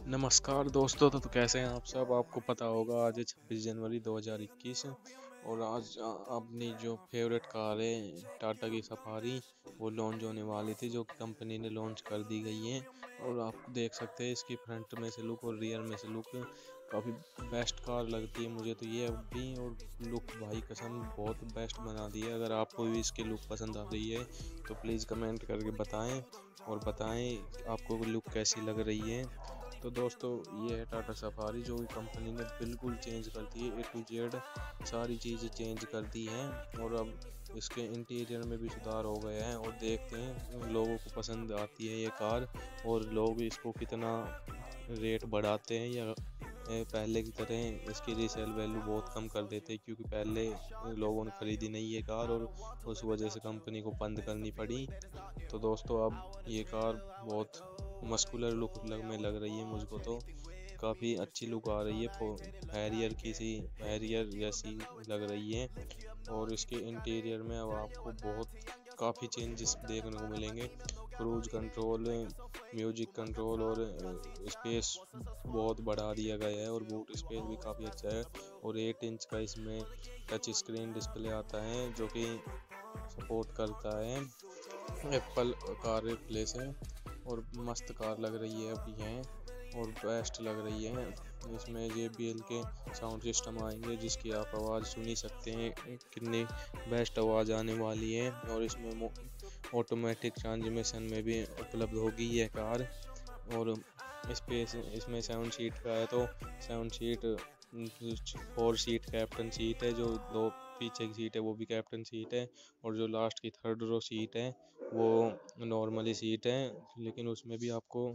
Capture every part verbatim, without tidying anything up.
नमस्कार दोस्तों। तो, तो कैसे हैं आप सब। आपको पता होगा आज है छब्बीस जनवरी दो हज़ार इक्कीस और आज आ, अपनी जो फेवरेट कार है टाटा की सफारी वो लॉन्च होने वाली थी, जो कि कंपनी ने लॉन्च कर दी गई है। और आप देख सकते हैं इसकी फ्रंट में से लुक और रियर में से लुक काफ़ी बेस्ट कार लगती है मुझे तो ये अभी। और लुक भाई कसम बहुत बेस्ट बना दी है। अगर आपको भी इसकी लुक पसंद आ रही है तो प्लीज़ कमेंट करके बताएं और बताएं आपको लुक कैसी लग रही है। तो दोस्तों ये है टाटा सफारी, जो कि कंपनी ने बिल्कुल चेंज कर दी है। ए टू जेड सारी चीज़ें चेंज कर दी हैं और अब इसके इंटीरियर में भी सुधार हो गया है। और देखते हैं लोगों को पसंद आती है ये कार और लोग इसको कितना रेट बढ़ाते हैं या पहले की तरह इसकी रीसेल वैल्यू बहुत कम कर देते हैं, क्योंकि पहले लोगों ने खरीदी नहीं ये कार और उस वजह से कंपनी को बंद करनी पड़ी। तो दोस्तों अब ये कार बहुत मस्कुलर लुक लग में लग रही है मुझको तो काफ़ी अच्छी लुक आ रही है। हैरियर की सी हैरियर जैसी लग रही है। और इसके इंटीरियर में अब आपको बहुत काफ़ी चेंजेस देखने को मिलेंगे। क्रूज कंट्रोल, म्यूजिक कंट्रोल और स्पेस बहुत बढ़ा दिया गया है और बूट स्पेस भी काफ़ी अच्छा है। और एट इंच का इसमें टच स्क्रीन डिस्प्ले आता है जो कि सपोर्ट करता है एप्पल कार रिप्ले से। और मस्त कार लग रही है अभी है और बेस्ट लग रही है। इसमें जे बी एल के साउंड सिस्टम आएंगे जिसकी आप आवाज़ सुन ही सकते हैं कितनी बेस्ट आवाज़ आने वाली है। और इसमें ऑटोमेटिक ट्रांसमिशन में भी उपलब्ध होगी ये कार। और स्पेस इसमें सेवन सीट का है तो seven seat four seat captain seat है, जो दो पीछे की सीट है वो भी कैप्टन सीट है। और जो लास्ट की थर्ड रो सीट है वो नॉर्मली सीट है, लेकिन उसमें भी आपको।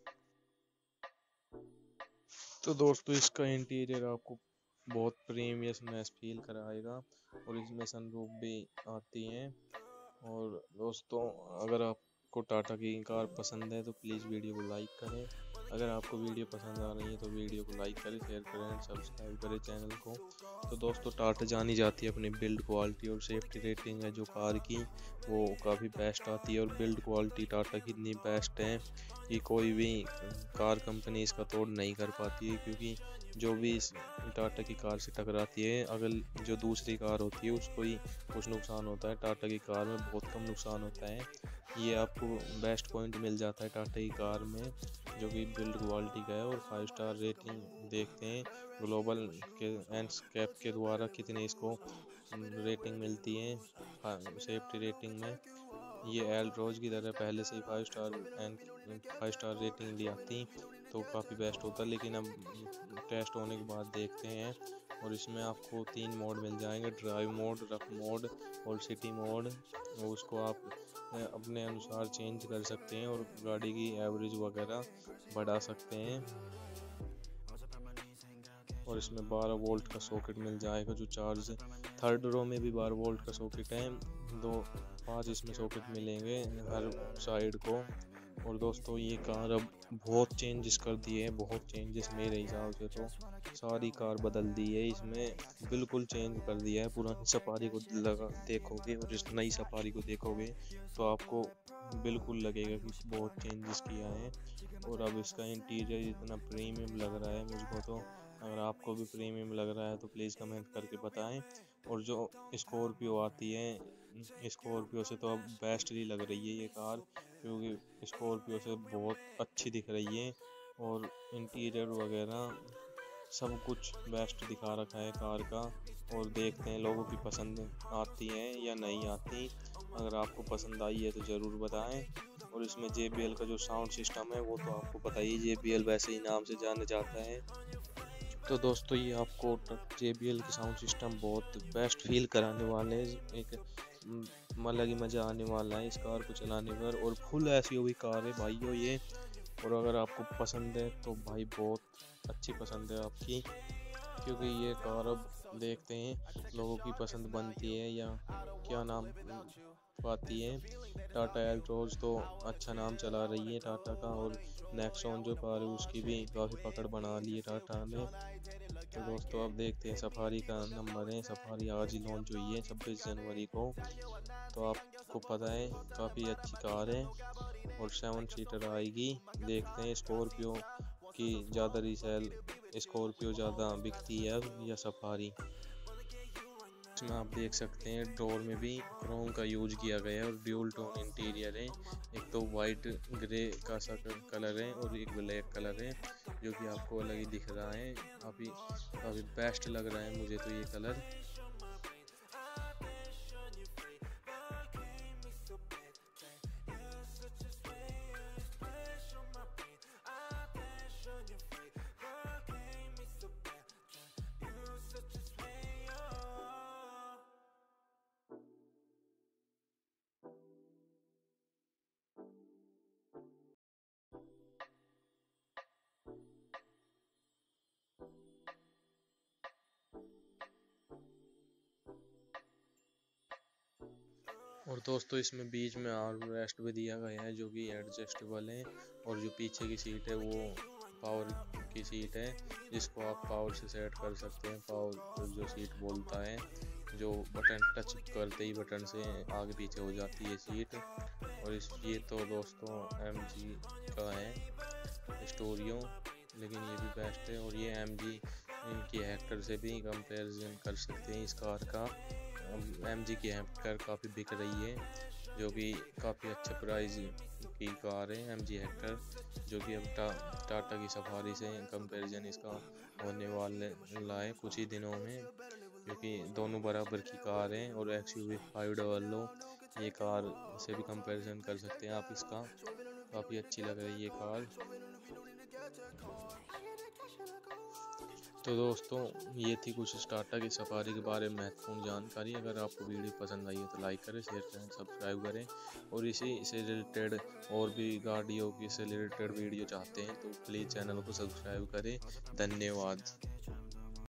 तो दोस्तों इसका इंटीरियर आपको बहुत प्रीमियसनेस फील कराएगा और इसमें सनरूफ भी आती हैं। और दोस्तों अगर आपको टाटा की कार पसंद है तो प्लीज़ वीडियो को लाइक करें। अगर आपको वीडियो पसंद आ रही है तो वीडियो को लाइक करें, शेयर करें, सब्सक्राइब करें चैनल को। तो दोस्तों टाटा जानी जाती है अपनी बिल्ड क्वालिटी और सेफ्टी रेटिंग है जो कार की वो काफ़ी बेस्ट आती है। और बिल्ड क्वालिटी टाटा की इतनी बेस्ट है कि कोई भी कार कंपनी इसका तोड़ नहीं कर पाती है, क्योंकि जो भी इस टाटा की कार से टकराती है अगर जो दूसरी कार होती है उसको ही कुछ नुकसान होता है, टाटा की कार में बहुत कम नुकसान होता है। ये आपको बेस्ट पॉइंट मिल जाता है टाटा की कार में जो कि बिल्ड क्वालिटी का है। और फाइव स्टार रेटिंग देखते हैं ग्लोबल के एंडस्केप के द्वारा कितने इसको रेटिंग मिलती है सेफ्टी रेटिंग में। ये एल रोज की तरह पहले से ही five star and five star rating ली आती तो काफ़ी बेस्ट होता, लेकिन अब टेस्ट होने के बाद देखते हैं। और इसमें आपको तीन मोड मिल जाएंगे, ड्राइव मोड, रफ मोड और सिटी मोड। और उसको आप अपने अनुसार चेंज कर सकते हैं और गाड़ी की एवरेज वगैरह बढ़ा सकते हैं। और इसमें बारह वोल्ट का सॉकेट मिल जाएगा जो चार्ज, थर्ड रो में भी बारह वोल्ट का सॉकेट है, दो पांच इसमें सॉकेट मिलेंगे हर साइड को। और दोस्तों ये कार अब बहुत चेंजेस कर दिए हैं, बहुत चेंजेस मेरे हिसाब से तो सारी कार बदल दी है इसमें, बिल्कुल चेंज कर दिया है। पुरानी सफारी को लगा देखोगे और इस नई सफारी को देखोगे तो आपको बिल्कुल लगेगा कि बहुत चेंजेस किया है। और अब इसका इंटीरियर इतना प्रीमियम लग रहा है मुझको तो। अगर आपको भी प्रीमियम लग रहा है तो प्लीज़ कमेंट करके बताएं। और जो स्कॉर्पियो आती है स्कॉर्पियो से तो अब बेस्ट ही लग रही है ये कार, क्योंकि स्कॉर्पियो से बहुत अच्छी दिख रही है और इंटीरियर वगैरह सब कुछ बेस्ट दिखा रखा है कार का। और देखते हैं लोगों की पसंद आती है या नहीं आती। अगर आपको पसंद आई है तो ज़रूर बताएं। और इसमें जे बी एल का जो साउंड सिस्टम है वो तो आपको पता ही, जे बी एल वैसे ही नाम से जाना जाता है। तो दोस्तों ये आपको जे बी एल के साउंड सिस्टम बहुत बेस्ट फील कराने वाले हैं, एक अलग ही मज़ा आने वाला है इस कार को चलाने पर। और फुल ऐसी हुई कार है भाइयों ये। और अगर आपको पसंद है तो भाई बहुत अच्छी पसंद है आपकी, क्योंकि ये कार अब देखते हैं लोगों की पसंद बनती है या क्या नाम पाती है। टाटा एल्ट्रोज तो अच्छा नाम चला रही है टाटा का, और नेक्सॉन जो कार है उसकी भी काफ़ी पकड़ बना ली है टाटा ने। तो दोस्तों अब देखते हैं सफारी का नंबर है, सफारी आज ही लॉन्च हुई है छब्बीस जनवरी को। तो आपको पता है काफ़ी अच्छी कार है और सेवन सीटर आएगी। देखते हैं स्कॉर्पियो कि ज़्यादा रीसेल स्कॉर्पियो ज़्यादा बिकती है या सफारी। इसमें आप देख सकते हैं ड्रोर में भी क्रोम का यूज किया गया है और ड्यूल टोन इंटीरियर है। एक तो वाइट ग्रे का सा कलर है और एक ब्लैक कलर है, जो कि आपको अलग ही दिख रहा है। काफ़ी काफ़ी बेस्ट लग रहा है मुझे तो ये कलर। और दोस्तों इसमें बीच में आर्म रेस्ट भी दिया गया है, जो कि एडजस्टेबल है। और जो पीछे की सीट है वो पावर की सीट है, जिसको आप पावर से सेट कर सकते हैं। पावर जो सीट बोलता है, जो बटन टच करते ही बटन से आगे पीछे हो जाती है सीट। और इस ये तो दोस्तों एम जी का है स्टोरियो, लेकिन ये भी बेस्ट है। और ये एम जी की हेक्टर से भी कंपैरिजन कर सकते हैं इस कार का। एम जी की हेक्टर काफ़ी बिक रही है, जो कि काफ़ी अच्छा प्राइस की कार है एम जी हेक्टर, जो कि अब टा, टाटा की सफारी से कंपैरिजन इसका होने वाला है कुछ ही दिनों में, क्योंकि दोनों बराबर की कार हैं। और X U V five double O ये कार से भी कंपैरिजन कर सकते हैं आप इसका। काफ़ी अच्छी लग रही है ये कार। तो दोस्तों ये थी कुछ टाटा की सफारी के बारे में महत्वपूर्ण जानकारी। अगर आपको वीडियो पसंद आई है तो लाइक करें, शेयर करें, सब्सक्राइब करें। और इसी से रिलेटेड और भी गाड़ियों की से रिलेटेड वीडियो चाहते हैं तो प्लीज़ चैनल को सब्सक्राइब करें। धन्यवाद।